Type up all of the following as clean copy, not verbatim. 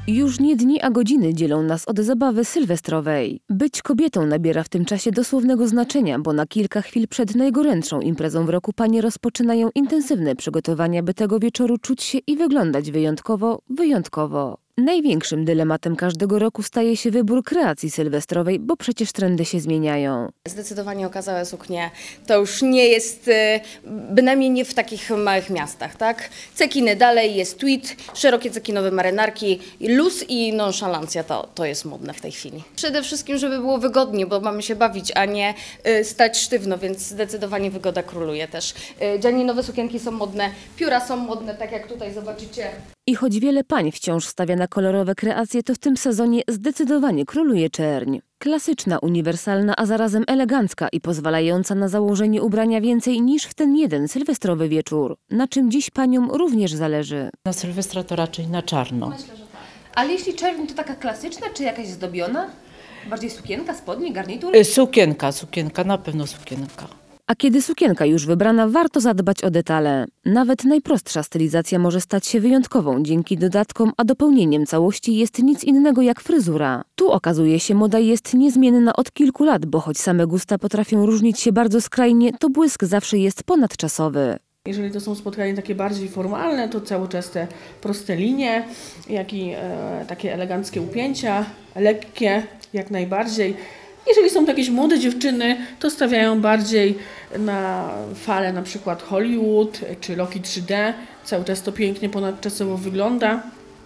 Już nie dni, a godziny dzielą nas od zabawy sylwestrowej. Być kobietą nabiera w tym czasie dosłownego znaczenia, bo na kilka chwil przed najgorętszą imprezą w roku panie rozpoczynają intensywne przygotowania, by tego wieczoru czuć się i wyglądać wyjątkowo. Największym dylematem każdego roku staje się wybór kreacji sylwestrowej, bo przecież trendy się zmieniają. Zdecydowanie okazałe suknie to już nie jest, bynajmniej nie w takich małych miastach, tak? Cekiny dalej, jest tweed, szerokie cekinowe marynarki, luz i nonszalancja to jest modne w tej chwili. Przede wszystkim, żeby było wygodnie, bo mamy się bawić, a nie stać sztywno, więc zdecydowanie wygoda króluje też. Dzianinowe sukienki są modne, pióra są modne, tak jak tutaj zobaczycie. I choć wiele pań wciąż stawia na kolorowe kreacje, to w tym sezonie zdecydowanie króluje czerń. Klasyczna, uniwersalna, a zarazem elegancka i pozwalająca na założenie ubrania więcej niż w ten jeden sylwestrowy wieczór, na czym dziś paniom również zależy. Na Sylwestra to raczej na czarno. Myślę, że tak. Ale jeśli czerń, to taka klasyczna, czy jakaś zdobiona? Bardziej sukienka, spodnie, garnitur? Sukienka, na pewno sukienka. A kiedy sukienka już wybrana, warto zadbać o detale. Nawet najprostsza stylizacja może stać się wyjątkową dzięki dodatkom, a dopełnieniem całości jest nic innego jak fryzura. Tu okazuje się, moda jest niezmienna od kilku lat, bo choć same gusta potrafią różnić się bardzo skrajnie, to błysk zawsze jest ponadczasowy. Jeżeli to są spotkania takie bardziej formalne, to cały czas te proste linie, jak i takie eleganckie upięcia, lekkie jak najbardziej. Jeżeli są to jakieś młode dziewczyny, to stawiają bardziej na falę na przykład Hollywood czy Loki 3D. Cały czas to pięknie ponadczasowo wygląda.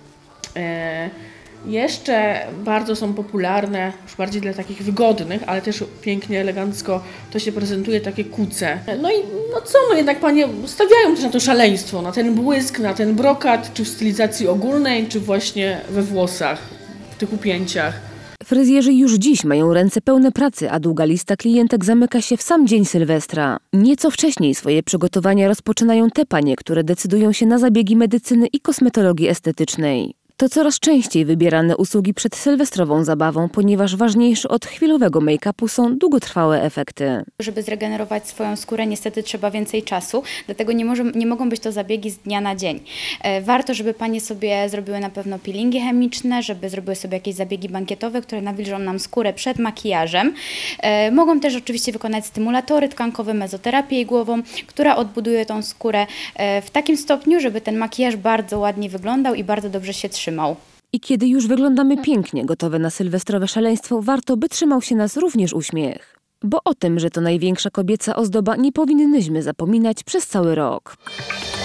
Jeszcze bardzo są popularne, już bardziej dla takich wygodnych, ale też pięknie, elegancko to się prezentuje, takie kuce. Jednak panie stawiają też na to szaleństwo, na ten błysk, na ten brokat, czy w stylizacji ogólnej, czy właśnie we włosach, w tych upięciach. Fryzjerzy już dziś mają ręce pełne pracy, a długa lista klientek zamyka się w sam dzień Sylwestra. Nieco wcześniej swoje przygotowania rozpoczynają te panie, które decydują się na zabiegi medycyny i kosmetologii estetycznej. To coraz częściej wybierane usługi przed sylwestrową zabawą, ponieważ ważniejsze od chwilowego make-upu są długotrwałe efekty. Żeby zregenerować swoją skórę, niestety trzeba więcej czasu, dlatego nie mogą być to zabiegi z dnia na dzień. Warto, żeby panie sobie zrobiły na pewno peelingi chemiczne, żeby zrobiły sobie jakieś zabiegi bankietowe, które nawilżą nam skórę przed makijażem. Mogą też oczywiście wykonać stymulatory tkankowe, mezoterapię igłową, która odbuduje tą skórę w takim stopniu, żeby ten makijaż bardzo ładnie wyglądał i bardzo dobrze się trzymał. I kiedy już wyglądamy pięknie, gotowe na sylwestrowe szaleństwo, warto, by trzymał się nas również uśmiech. Bo o tym, że to największa kobieca ozdoba, nie powinnyśmy zapominać przez cały rok.